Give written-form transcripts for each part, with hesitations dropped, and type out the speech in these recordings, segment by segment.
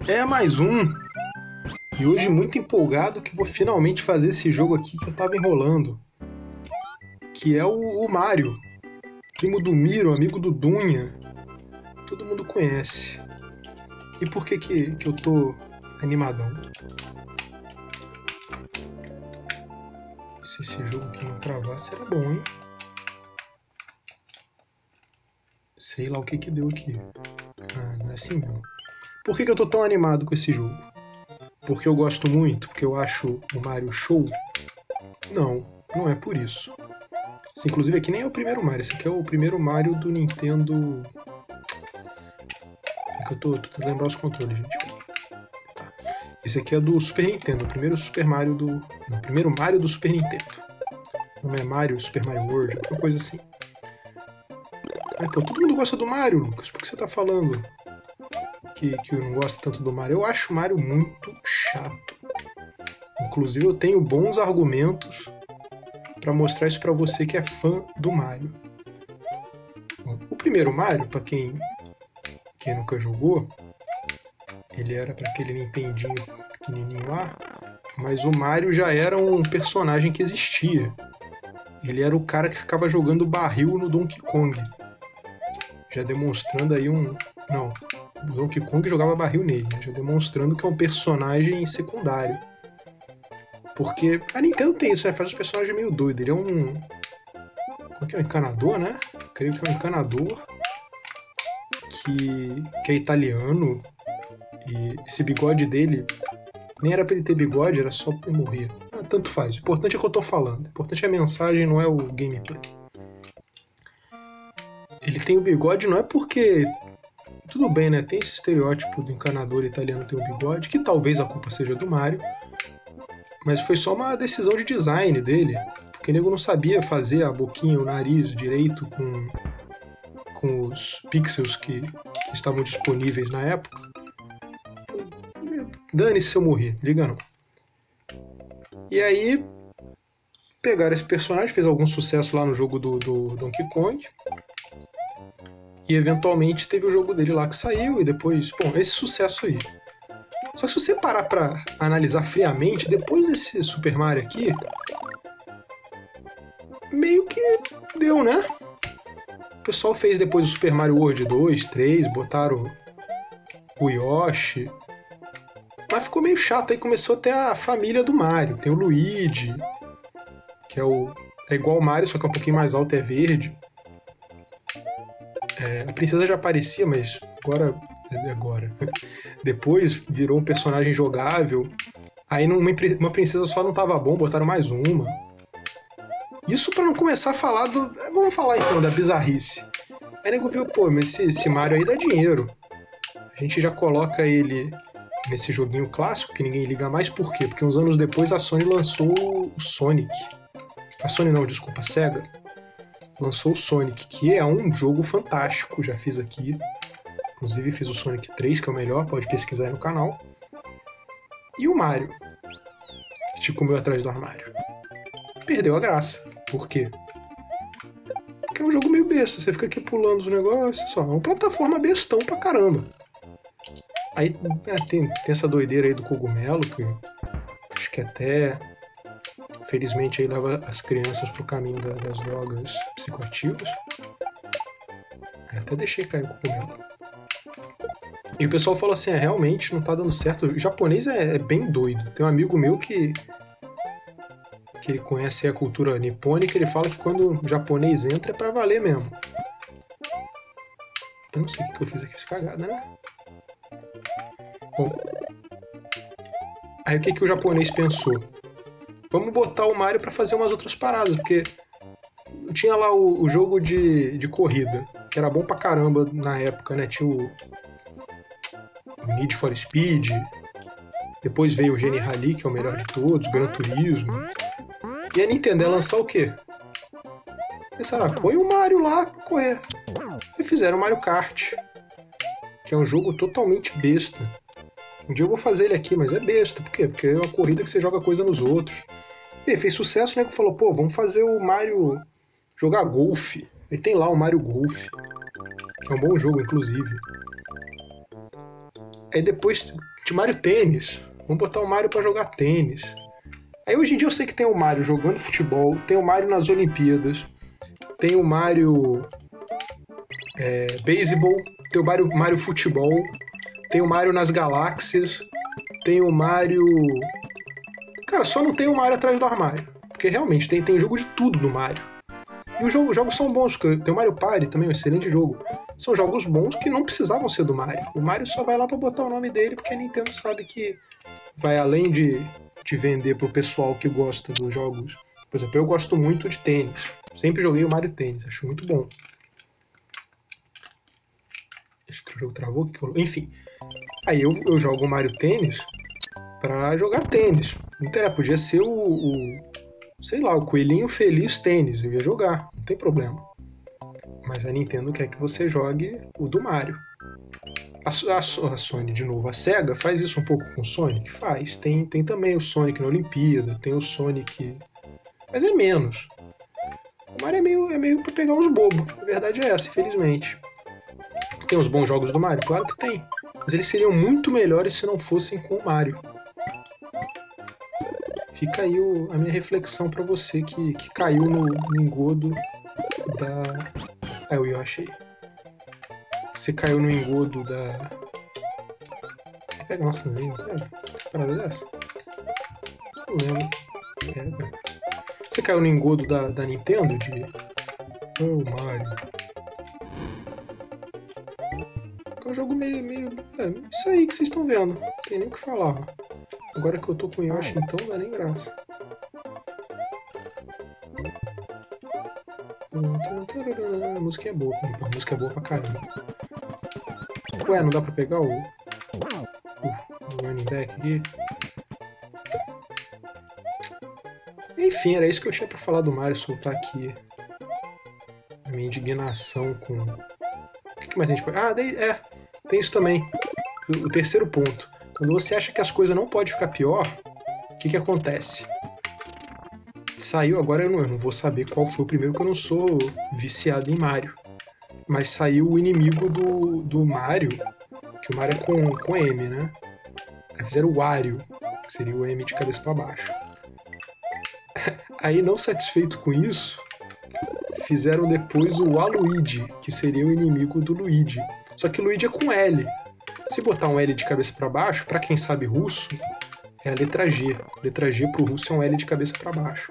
É mais um. E hoje muito empolgado que vou finalmente fazer esse jogo aqui que eu tava enrolando. Que é o Mario. Primo do Miro, amigo do Dunha. Todo mundo conhece. E por que eu tô animadão? Se esse jogo aqui não travasse era bom, hein? Sei lá o que deu aqui. Ah, não é assim não. Por que eu tô tão animado com esse jogo? Porque eu gosto muito? Porque eu acho o Mario show? Não, não é por isso. Esse, inclusive aqui nem é o primeiro Mario, esse aqui é o primeiro Mario do Nintendo... É que eu tô tentando lembrar os controles, gente. Tá. Esse aqui é do Super Nintendo, o primeiro Super Mario do... Não, o primeiro Mario do Super Nintendo. Não é Mario, Super Mario World, alguma coisa assim. Ai, pô, todo mundo gosta do Mario, Lucas. Por que você tá falando que eu não gosto tanto do Mario? Eu acho o Mario muito chato. Inclusive eu tenho bons argumentos para mostrar isso para você que é fã do Mario. O primeiro Mario, para quem nunca jogou, ele era para aquele Nintendinho pequenininho lá, mas o Mario já era um personagem que existia. Ele era o cara que ficava jogando barril no Donkey Kong. Já demonstrando aí um... Não, o Donkey Kong jogava barril nele, já demonstrando que é um personagem secundário. Porque a Nintendo tem isso, né? Faz os personagens meio doidos. Ele é um... Como é que é? Um encanador, né? Creio que é um encanador que é italiano. E esse bigode dele... Nem era pra ele ter bigode, era só pra ele morrer. Ah, tanto faz. O importante é o que eu tô falando. O importante é a mensagem, não é o gameplay. Ele tem o bigode não é porque... Tudo bem, né? Tem esse estereótipo do encanador italiano ter um bigode, que talvez a culpa seja do Mario. Mas foi só uma decisão de design dele, porque o nego não sabia fazer a boquinha, o nariz direito com os pixels que estavam disponíveis na época. Dane-se se eu morrer, liga não. E aí, pegaram esse personagem, fez algum sucesso lá no jogo do Donkey Kong, e eventualmente teve o jogo dele lá que saiu, e depois, bom, esse sucesso aí. Só que se você parar pra analisar friamente, depois desse Super Mario aqui, meio que deu, né? O pessoal fez depois o Super Mario World 2, 3, botaram o Yoshi, mas ficou meio chato, aí começou até a família do Mario. Tem o Luigi, que é igual o Mario, só que é um pouquinho mais alto e é verde. A princesa já aparecia, mas agora... Depois virou um personagem jogável. Aí uma princesa só não tava bom, botaram mais uma. Isso pra não começar a falar do... Vamos falar então da bizarrice. Aí nego viu, pô, mas esse Mario aí dá dinheiro. A gente já coloca ele nesse joguinho clássico que ninguém liga mais. Por quê? Porque uns anos depois a Sony lançou o Sonic. A Sony não, desculpa, a Sega. Lançou o Sonic, que é um jogo fantástico, já fiz aqui. Inclusive fiz o Sonic 3, que é o melhor, pode pesquisar aí no canal. E o Mario, que te comeu atrás do armário. Perdeu a graça. Por quê? Porque é um jogo meio besta, você fica aqui pulando os negócios, só é uma plataforma bestão pra caramba. Aí tem essa doideira aí do cogumelo, que acho que até, felizmente, aí leva as crianças pro caminho das drogas psicoativas. Até deixei cair o cogumelo. E o pessoal falou assim, realmente não tá dando certo. O japonês é bem doido. Tem um amigo meu que ele conhece a cultura nipônica, ele fala que quando o japonês entra é pra valer mesmo. Eu não sei o que eu fiz aqui, essa cagada, né? Bom, aí o que o japonês pensou? Vamos botar o Mario pra fazer umas outras paradas, porque tinha lá o jogo de corrida, que era bom pra caramba na época, né? Tinha o Need for Speed, depois veio o Genie Rally, que é o melhor de todos, Gran Turismo. E a Nintendo ia lançar o quê? Pensaram, põe o Mario lá pra correr. E fizeram o Mario Kart, que é um jogo totalmente besta. Um dia eu vou fazer ele aqui, mas é besta. Por quê? Porque é uma corrida que você joga coisa nos outros. E aí fez sucesso, né? Que falou, pô, vamos fazer o Mario jogar golfe. E tem lá o Mario Golf, que é um bom jogo, inclusive. Aí depois De Mario Tênis. Vamos botar o Mario pra jogar tênis. Aí hoje em dia eu sei que tem o Mario jogando futebol, tem o Mario nas Olimpíadas, tem o Mario beisebol, tem o Mario futebol, tem o Mario nas galáxias, tem o Mario... Cara, só não tem o Mario atrás do armário. Porque realmente tem jogo de tudo no Mario. E os jogos são bons, porque tem o Mario Party também, um excelente jogo. São jogos bons que não precisavam ser do Mario. O Mario só vai lá pra botar o nome dele, porque a Nintendo sabe que vai além de vender pro pessoal que gosta dos jogos. Por exemplo, eu gosto muito de tênis. Sempre joguei o Mario Tênis, acho muito bom. Esse jogo travou? Enfim. Aí eu jogo o Mario Tênis pra jogar tênis. Não interessa, podia ser sei lá, o Coelhinho Feliz Tênis. Eu ia jogar, não tem problema. Mas a Nintendo quer que você jogue o do Mario. A Sony, de novo, a SEGA faz isso um pouco com o Sonic? Faz. Tem também o Sonic na Olimpíada, tem o Sonic... Mas é menos. O Mario é meio pra pegar uns bobos. A verdade é essa, infelizmente. Tem uns bons jogos do Mario? Claro que tem. Mas eles seriam muito melhores se não fossem com o Mario. Fica aí a minha reflexão pra você que caiu no engodo da... Ah, o Yoshi aí. Você caiu no engodo da... Pega a maçãzinha, pega. Parada dessa? Não lembro. Pega. Você caiu no engodo da Nintendo de... Oh, Mario. É um jogo meio... isso aí que vocês estão vendo. Não tem nem o que falar. Agora que eu tô com o Yoshi, então não dá nem graça. A música é boa, a música é boa pra caramba. Ué, não dá pra pegar o running back aqui? Enfim, era isso que eu tinha pra falar do Mario, soltar aqui a minha indignação com... O que mais a gente pode... Ah, tem isso também. O terceiro ponto. Quando você acha que as coisas não podem ficar pior, o que acontece? Saiu, agora eu não vou saber qual foi o primeiro, porque eu não sou viciado em Mario. Mas saiu o inimigo do Mario, que o Mario é com M, né? Aí fizeram o Wario, que seria o M de cabeça pra baixo. Aí, não satisfeito com isso, fizeram depois o Waluigi, que seria o inimigo do Luigi. Só que o Luigi é com L. Se botar um L de cabeça pra baixo, pra quem sabe russo, é a letra G. A letra G pro russo é um L de cabeça pra baixo.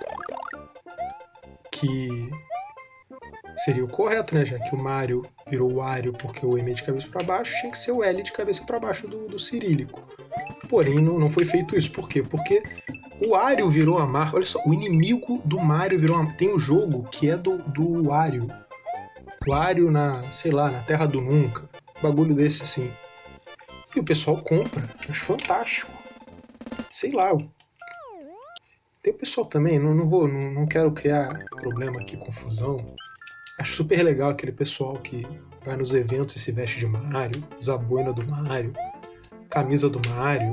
Que seria o correto, né? Já que o Mario virou o Wario porque o M é de cabeça pra baixo, tinha que ser o L de cabeça pra baixo do cirílico. Porém, não foi feito isso. Por quê? Porque o Wario virou a marca. Olha só, o inimigo do Mario virou a marca. Tem um jogo que é do Wario. O Wario sei lá, na Terra do Nunca. Um bagulho desse assim. E o pessoal compra. Acho fantástico. Sei lá. Tem o pessoal também, não quero criar problema aqui, confusão. Acho super legal aquele pessoal que vai nos eventos e se veste de Mario, usa a boina do Mario, camisa do Mario.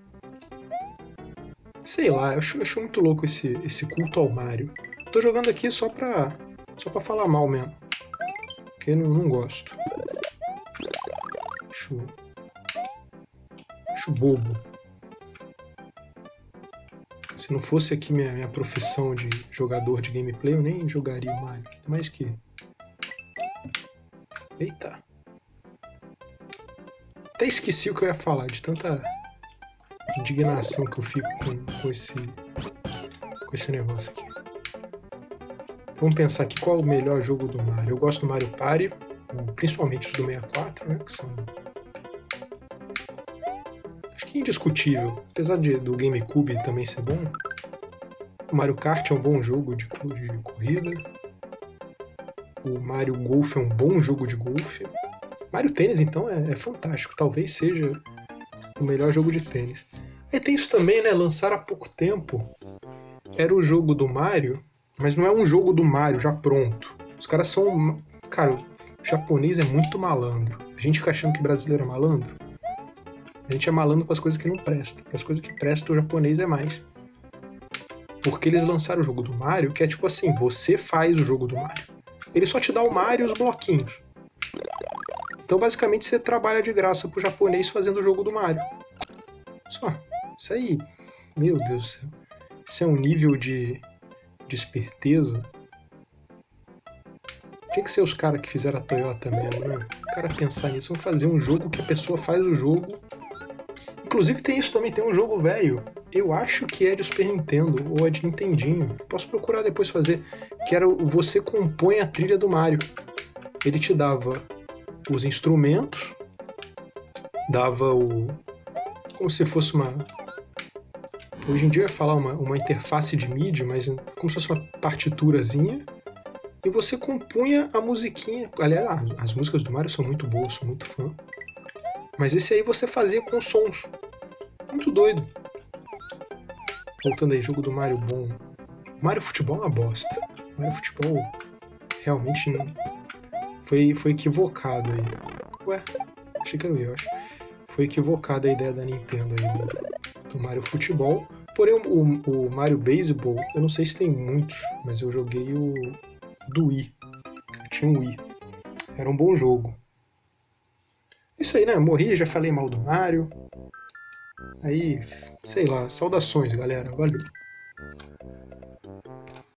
Sei lá, eu acho muito louco esse culto ao Mario. Tô jogando aqui só pra falar mal mesmo. Porque eu não gosto. Acho bobo. Se não fosse aqui minha profissão de jogador de gameplay, eu nem jogaria o Mario. Mais que... Eita. Até esqueci o que eu ia falar, de tanta indignação que eu fico com esse negócio aqui. Vamos pensar aqui qual é o melhor jogo do Mario. Eu gosto do Mario Party, principalmente os do 64, né? Que são... Acho que é indiscutível. Apesar do GameCube também ser bom. O Mario Kart é um bom jogo de corrida. O Mario Golf é um bom jogo de golfe. Mario Tênis, então, é fantástico. Talvez seja o melhor jogo de tênis. Aí tem isso também, né? Lançaram há pouco tempo. Era o jogo do Mario, mas não é um jogo do Mario já pronto. Os caras são... Cara, o japonês é muito malandro. A gente fica achando que brasileiro é malandro. A gente é malandro com as coisas que não prestam. Para as coisas que prestam, o japonês é mais. Porque eles lançaram o jogo do Mario, que é tipo assim, você faz o jogo do Mario. Ele só te dá o Mario e os bloquinhos. Então, basicamente, você trabalha de graça pro japonês fazendo o jogo do Mario. Só, isso aí, meu Deus do céu. Isso é um nível de esperteza. Tinha que ser os caras que fizeram a Toyota mesmo, né? O cara pensar nisso, vamos fazer um jogo que a pessoa faz o jogo. Inclusive tem isso também, tem um jogo velho. Eu acho que é de Super Nintendo ou é de Nintendinho. Posso procurar depois fazer. Que era você compõe a trilha do Mario. Ele te dava os instrumentos, dava o. Como se fosse uma. Hoje em dia eu ia falar uma interface de MIDI, mas como se fosse uma partiturazinha. E você compunha a musiquinha. Aliás, as músicas do Mario são muito boas, sou muito fã. Mas esse aí você fazia com sons. Muito doido. Voltando aí, jogo do Mario bom. Mario Futebol é uma bosta. Mario Futebol realmente foi equivocado aí. Ué, achei que era o Yoshi. Foi equivocada a ideia da Nintendo aí do Mario Futebol. Porém, o Mario Baseball, eu não sei se tem muitos, mas eu joguei o do Wii. Eu tinha um Wii. Era um bom jogo. Isso aí, né? Morri, já falei mal do Mario. Aí, sei lá, saudações, galera. Valeu.